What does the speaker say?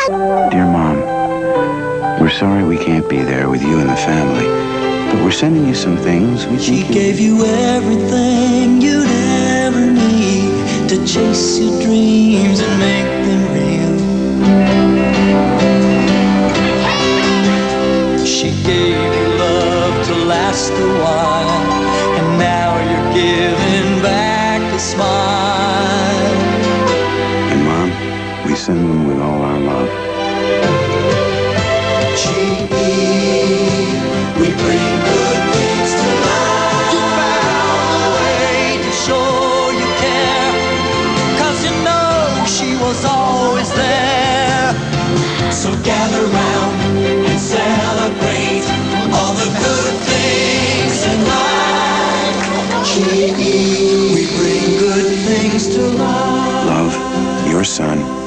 Dear Mom, we're sorry we can't be there with you and the family, but we're sending you some things we think She gave you everything you'd ever need to chase your dreams and make them real. She gave you love to last a while, and now you're giving back a smile. And Mom, we send them with all our love. We bring good things to life. You found a way to show you care, 'cause you know she was always there. So gather round and celebrate all the good things in life. We bring good things to life. Love, your son,